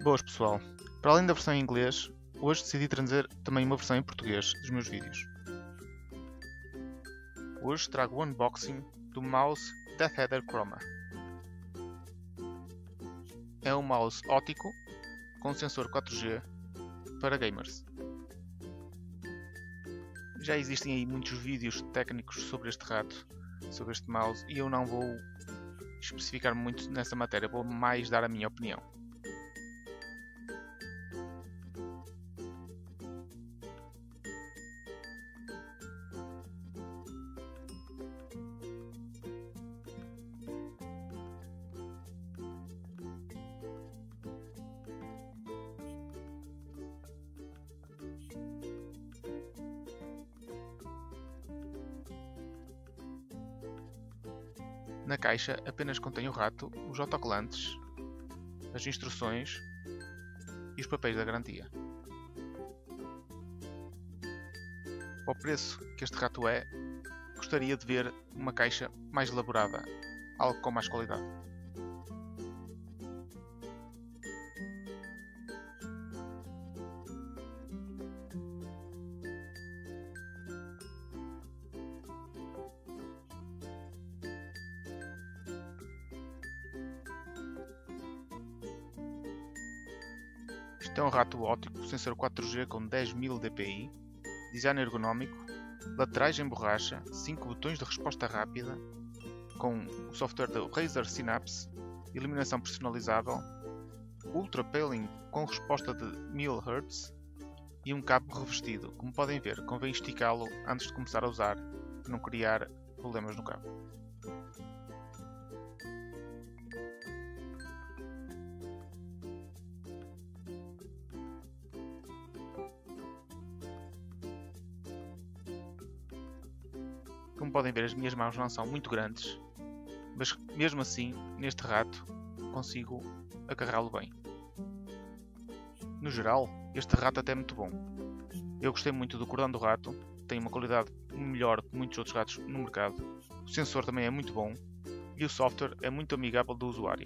Boas pessoal, para além da versão em inglês, hoje decidi trazer também uma versão em português dos meus vídeos. Hoje trago o unboxing do mouse Deathadder Chroma. É um mouse óptico com sensor 4G para gamers. Já existem aí muitos vídeos técnicos sobre este rato, sobre este mouse, e eu não vou especificar muito nessa matéria, vou mais dar a minha opinião. Na caixa apenas contém o rato, os autocolantes, as instruções e os papéis da garantia. Ao preço que este rato é, gostaria de ver uma caixa mais elaborada, algo com mais qualidade. Isto é um rato óptico, sensor 4G com 10.000 dpi, design ergonómico, laterais em borracha, 5 botões de resposta rápida, com o software da Razer Synapse, iluminação personalizável, Ultra Paling com resposta de 1000 Hz e um cabo revestido. Como podem ver, convém esticá-lo antes de começar a usar, para não criar problemas no cabo. Como podem ver, as minhas mãos não são muito grandes, mas mesmo assim, neste rato, consigo agarrá-lo bem. No geral, este rato até é muito bom. Eu gostei muito do cordão do rato, tem uma qualidade melhor que muitos outros ratos no mercado. O sensor também é muito bom e o software é muito amigável do usuário.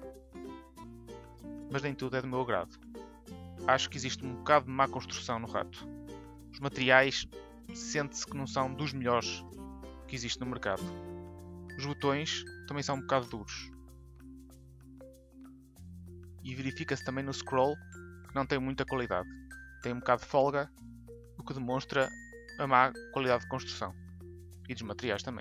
Mas nem tudo é do meu agrado. Acho que existe um bocado de má construção no rato. Os materiais sente-se que não são dos melhores que existe no mercado. Os botões também são um bocado duros. E verifica-se também no scroll que não tem muita qualidade. Tem um bocado de folga, o que demonstra a má qualidade de construção. E dos materiais também.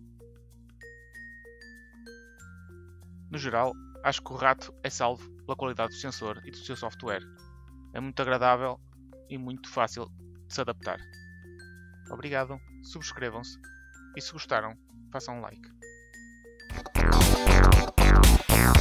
No geral, acho que o rato é salvo pela qualidade do sensor e do seu software. É muito agradável e muito fácil de se adaptar. Obrigado, subscrevam-se e se gostaram, façam um like.